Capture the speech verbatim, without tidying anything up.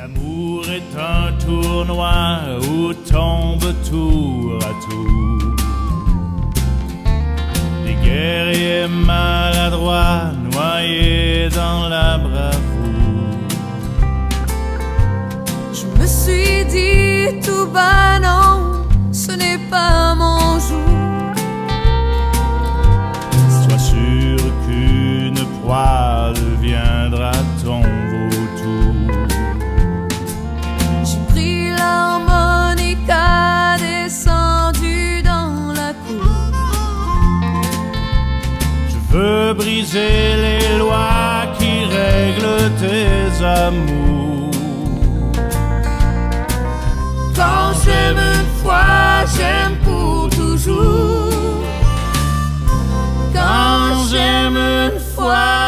L'amour est un tournoi où tombe tour à tour des guerriers maladroits noyés dans la bravoure. Je me suis dit tout bas non, ce n'est pas mon jour. Sois sûr qu'une proie deviendra ton vautour. J'ai pris l'harmonica, descendu dans la cour. Je veux briser les lois qui règlent tes amours. Quand j'aime une fois, j'aime pour toujours. Quand j'aime une fois,